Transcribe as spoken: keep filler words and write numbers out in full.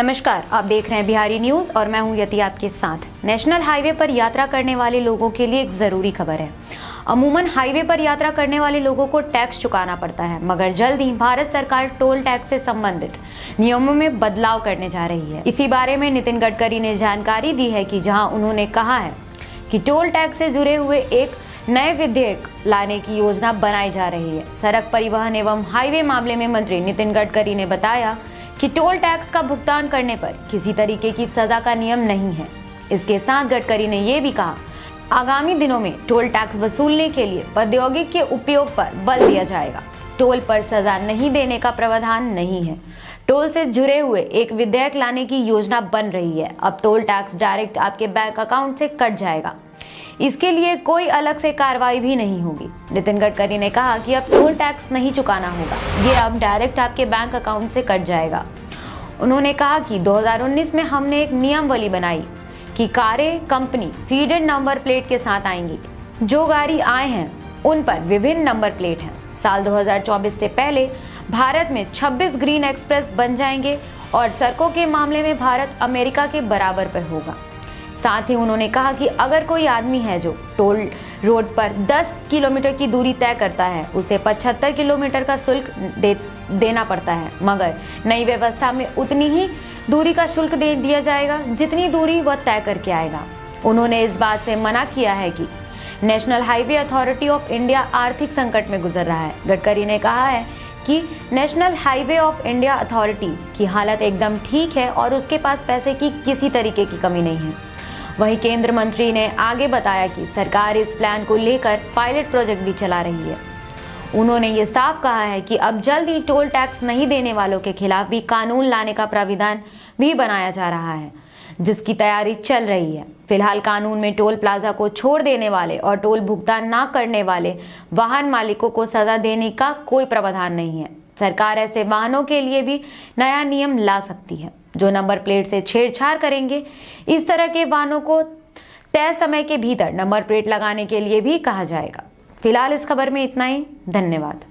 नमस्कार, आप देख रहे हैं बिहारी न्यूज और मैं हूं यति आपके साथ। नेशनल हाईवे पर यात्रा करने वाले लोगों के लिए एक जरूरी खबर है। अमूमन हाईवे पर यात्रा करने वाले लोगों को टैक्स चुकाना पड़ता है, मगर जल्द ही भारत सरकार टोल टैक्स से संबंधित नियमों में बदलाव करने जा रही है। इसी बारे में नितिन गडकरी ने जानकारी दी है कि जहां उन्होंने कहा है कि टोल टैक्स से जुड़े हुए एक नए विधेयक लाने की योजना बनाई जा रही है। सड़क परिवहन एवं हाईवे मामले में मंत्री नितिन गडकरी ने बताया कि टोल टैक्स का भुगतान करने पर किसी तरीके की सजा का नियम नहीं है। इसके साथ गडकरी ने ये भी कहा, आगामी दिनों में टोल टैक्स वसूलने के लिए प्रौद्योगिकी के उपयोग पर बल दिया जाएगा। टोल पर सजा नहीं देने का प्रावधान नहीं है। टोल से जुड़े हुए एक विधेयक लाने की योजना बन रही है। अब टोल टैक्स डायरेक्ट आपके बैंक अकाउंट से कट जाएगा। इसके लिए कोई अलग से कार्रवाई भी नहीं होगी। नितिन गडकरी ने कहा कि अब टोल टैक्स नहीं चुकाना होगा, ये अब डायरेक्ट आपके बैंक अकाउंट से कट जाएगा। उन्होंने कहा कि दो हज़ार उन्नीस में हमने एक नियमावली बनाई कि कारें कंपनी फीडेड नंबर प्लेट के साथ आएंगी। जो गाड़ी आए हैं उन पर विभिन्न नंबर प्लेट हैं। साल दो हज़ार चौबीस से पहले भारत में छब्बीस ग्रीन एक्सप्रेस बन जाएंगे और सड़कों के मामले में भारत अमेरिका के बराबर पर होगा। साथ ही उन्होंने कहा कि अगर कोई आदमी है जो टोल रोड पर दस किलोमीटर की दूरी तय करता है, उसे पचहत्तर किलोमीटर का शुल्क दे, देना पड़ता है, मगर नई व्यवस्था में उतनी ही दूरी का शुल्क दे दिया जाएगा जितनी दूरी वह तय करके आएगा। उन्होंने इस बात से मना किया है कि national highway authority of India आर्थिक संकट में गुजर रहा है। गडकरी ने कहा है कि national highway of India authority की हालत एकदम ठीक है और उसके पास पैसे की किसी तरीके की कमी नहीं है। वहीं केंद्र मंत्री ने आगे बताया कि सरकार इस प्लान को लेकर पायलट प्रोजेक्ट भी चला रही है। उन्होंने ये साफ कहा है कि अब जल्द ही टोल टैक्स नहीं देने वालों के खिलाफ भी कानून लाने का प्राविधान भी बनाया जा रहा है, जिसकी तैयारी चल रही है। फिलहाल कानून में टोल प्लाजा को छोड़ देने वाले और टोल भुगतान न करने वाले वाहन मालिकों को सजा देने का कोई प्रावधान नहीं है। सरकार ऐसे वाहनों के लिए भी नया नियम ला सकती है जो नंबर प्लेट से छेड़छाड़ करेंगे। इस तरह के वाहनों को तय समय के भीतर नंबर प्लेट लगाने के लिए भी कहा जाएगा। फिलहाल इस खबर में इतना ही। धन्यवाद।